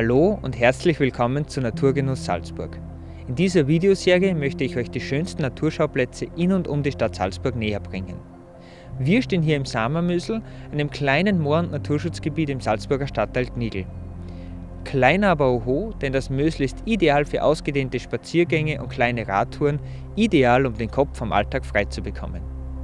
Hallo und herzlich willkommen zu Naturgenuss Salzburg. In dieser Videoserie möchte ich euch die schönsten Naturschauplätze in und um die Stadt Salzburg näher bringen. Wir stehen hier im Samermösl, einem kleinen Moor- und Naturschutzgebiet im Salzburger Stadtteil Gnigl. Kleiner aber oho, denn das Mösl ist ideal für ausgedehnte Spaziergänge und kleine Radtouren, ideal um den Kopf vom Alltag frei zu bekommen.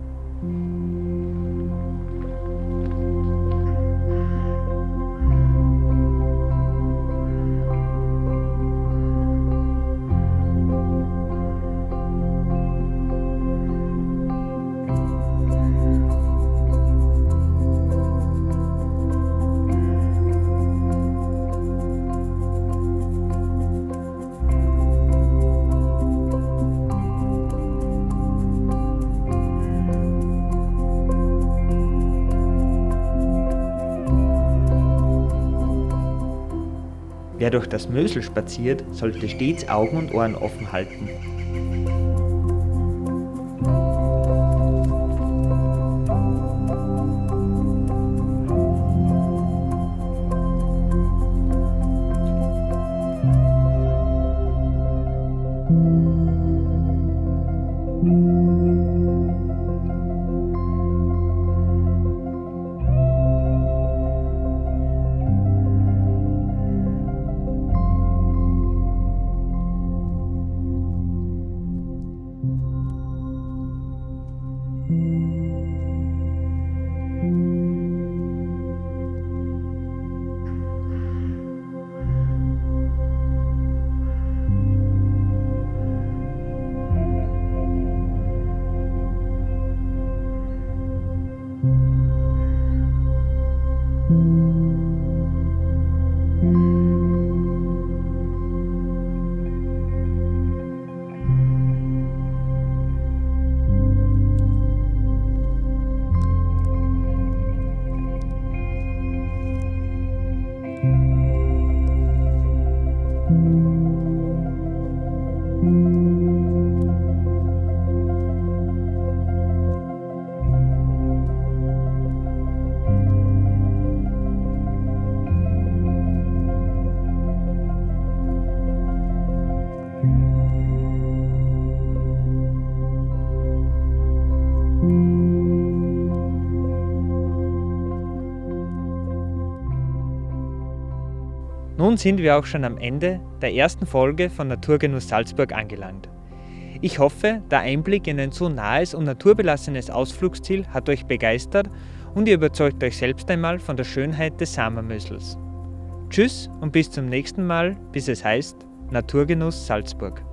Wer durch das Mösl spaziert, sollte stets Augen und Ohren offen halten. Nun sind wir auch schon am Ende der ersten Folge von Naturgenuss Salzburg angelangt. Ich hoffe, der Einblick in ein so nahes und naturbelassenes Ausflugsziel hat euch begeistert und ihr überzeugt euch selbst einmal von der Schönheit des Samermösls. Tschüss und bis zum nächsten Mal, bis es heißt Naturgenuss Salzburg.